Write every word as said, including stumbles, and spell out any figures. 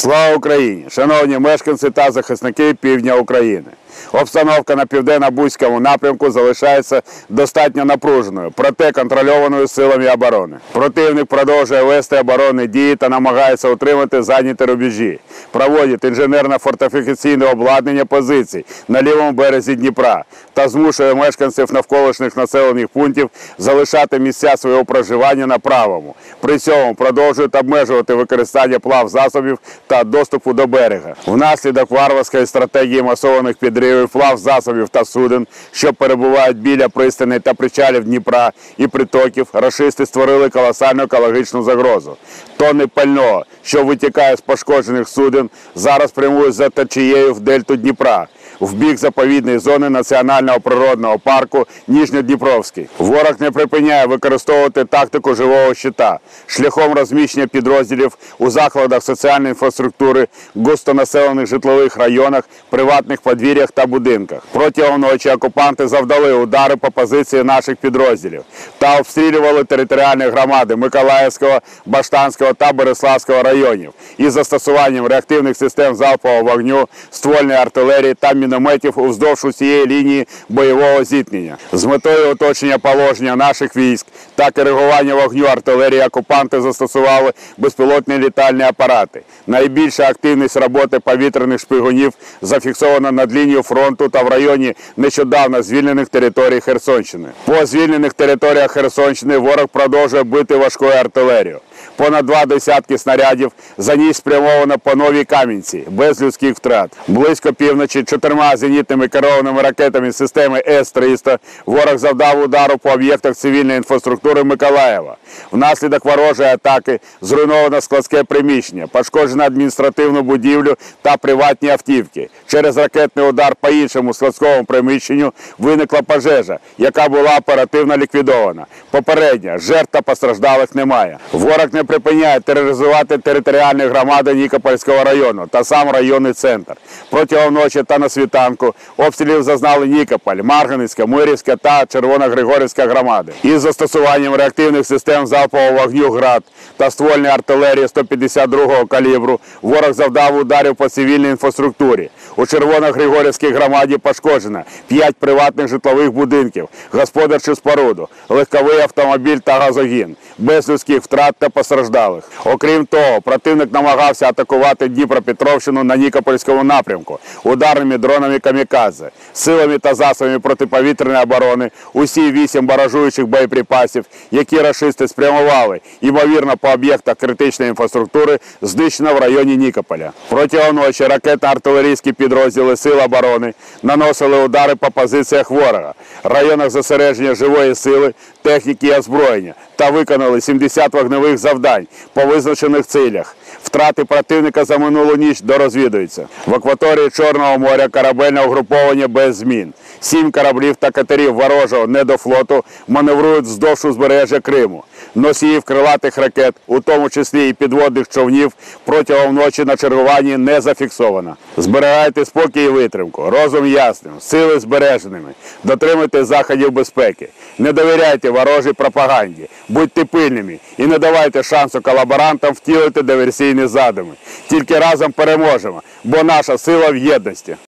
Слава Україні! Шановні мешканці та захисники півдня України! Обстановка на південно-бузькому напрямку залишається достатньо напруженою, проте контрольованою силами оборони. Противник продовжує вести оборонні дії та намагається утримати зайняті рубежі, проводить інженерно-фортифікаційне обладнання позицій на лівому березі Дніпра та змушує мешканців навколишніх населених пунктів залишати місця свого проживання на правому. При цьому продовжують обмежувати використання плавзасобів та доступу до берега. Внаслідок варварської стратегії масованих підривів плавзасобів та суден, що перебувають біля пристаней та причалів Дніпра і притоків, рашисти створили колосальну екологічну загрозу. Тонни пального, що витікає з пошкоджених суден, зараз прямують за течією в дельту Дніпра, в бік заповідної зони Національного природного парку Ніжньодніпровський. Ворог не припиняє використовувати тактику живого щита шляхом розміщення підрозділів у закладах соціальної інфраструктури, густонаселених житлових районах, приватних подвір'ях та будинках. Протягом ночі окупанти завдали удари по позиції наших підрозділів та обстрілювали територіальні громади Миколаївського, Баштанського та Береславського районів із застосуванням реактивних систем залпового вогню, ствольної артилерії та мінометів уздовж усієї лінії бойового зіткнення. З метою оточення положення наших військ та коригування вогню артилерії окупанти застосували безпілотні літальні апарати. Найбільша активність роботи повітряних шпигунів зафіксована над лінією фронту та в районі нещодавно звільнених територій Херсонщини. По звільнених територіях Херсонщини ворог продовжує бити важкою артилерією. Понад два десятки снарядів за ній спрямовано по Новій Кам'янці, без людських втрат. Близько півночі чотирма зенітними керованими ракетами системи С триста ворог завдав удару по об'єктах цивільної інфраструктури Миколаєва. Внаслідок ворожої атаки зруйновано складське приміщення, пошкоджено адміністративну будівлю та приватні автівки. Через ракетний удар по іншому складському приміщенню виникла пожежа, яка була оперативно ліквідована. Попередньо жертв та постраждалих немає. Ворог не припиняє тероризувати територіальні громади Нікопольського району та сам районний центр. Протягом ночі та на світанку обстрілів зазнали Нікополь, Марганецька, Мирівська та Червоногригорівська громади. Із застосуванням реактивних систем залпового вогню «Град» та ствольної артилерії сто п'ятдесят другого калібру ворог завдав ударів по цивільній інфраструктурі. У Червоногригорівській громаді пошкоджено п'ять приватних житлових будинків, господарчу споруду, легковий автомобіль та газогін, без людських втрат та постраждалих. Окрім того, противник намагався атакувати Дніпропетровщину на Нікопольському напрямку ударними дронами «Камікадзе». Силами та засобами протиповітряної оборони усі вісім баражуючих боєприпасів, які рашисти спрямували, ймовірно, по об'єктах критичної інфраструктури, знищено в районі Нікополя. Протягом ночі ракетно-артилерійські підрозділи Сил оборони наносили удари по позиціях ворога, районах зосередження живої сили, техніки і озброєння та виконали сімдесят вогневих завдань по визначених цілях. Втрати противника за минулу ніч дорозвідуються. В акваторії Чорного моря корабельне угруповання без змін. Сім кораблів та катерів ворожого недофлоту маневрують вздовж узбережжя Криму. Носіїв крилатих ракет, у тому числі і підводних човнів, протягом ночі на чергуванні не зафіксовано. Зберігайте спокій і витримку, розум ясним, сили збереженими. Дотримуйтесь заходів безпеки. Не довіряйте ворожій пропаганді, будьте пильними і не давайте шансу колаборантам втілити диверсійні задуми. Тільки разом переможемо, бо наша сила в єдності.